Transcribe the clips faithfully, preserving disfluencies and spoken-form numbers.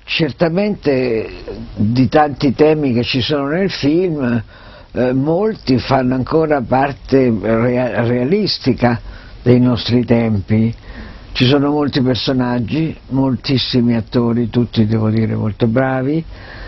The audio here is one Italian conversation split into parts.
certamente di tanti temi che ci sono nel film, eh, molti fanno ancora parte rea realistica dei nostri tempi. Ci sono molti personaggi, moltissimi attori, tutti devo dire molto bravi,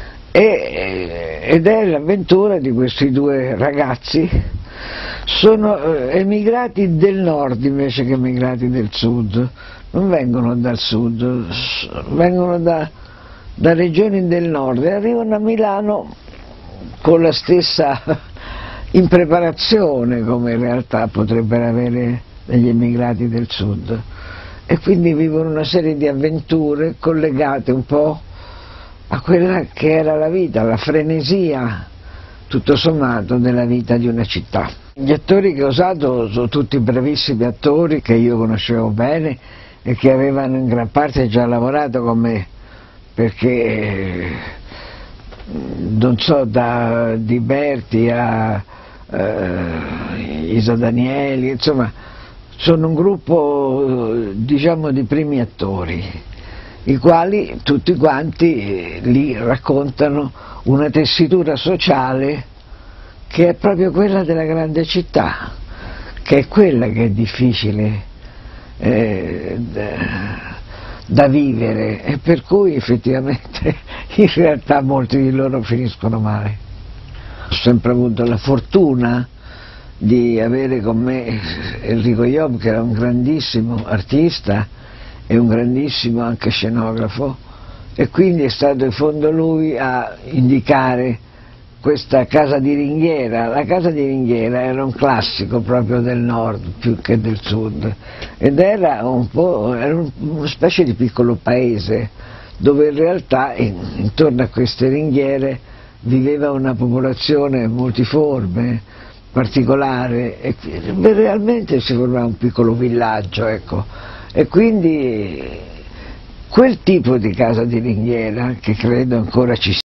e, ed è l'avventura di questi due ragazzi. Sono eh, emigrati del nord invece che emigrati del sud, non vengono dal sud, vengono da, da regioni del nord e arrivano a Milano con la stessa impreparazione come in realtà potrebbero avere degli emigrati del sud, e quindi vivono una serie di avventure collegate un po' a quella che era la vita, la frenesia tutto sommato della vita di una città. Gli attori che ho usato sono tutti bravissimi attori che io conoscevo bene e che avevano in gran parte già lavorato con me, perché non so, da Di Berti a eh, Isa Danieli, insomma sono un gruppo diciamo di primi attori, i quali tutti quanti lì raccontano una tessitura sociale che è proprio quella della grande città, che è quella che è difficile eh, da, da vivere, e per cui effettivamente in realtà molti di loro finiscono male. Ho sempre avuto la fortuna di avere con me Enrico Job, che era un grandissimo artista e un grandissimo anche scenografo, e quindi è stato in fondo lui a indicare questa casa di ringhiera. La casa di ringhiera era un classico proprio del nord più che del sud, ed era un po' era un, una specie di piccolo paese dove in realtà in, intorno a queste ringhiere viveva una popolazione multiforme, particolare, e realmente si formava un piccolo villaggio, ecco. E quindi quel tipo di casa di ringhiera, che credo ancora ci sia,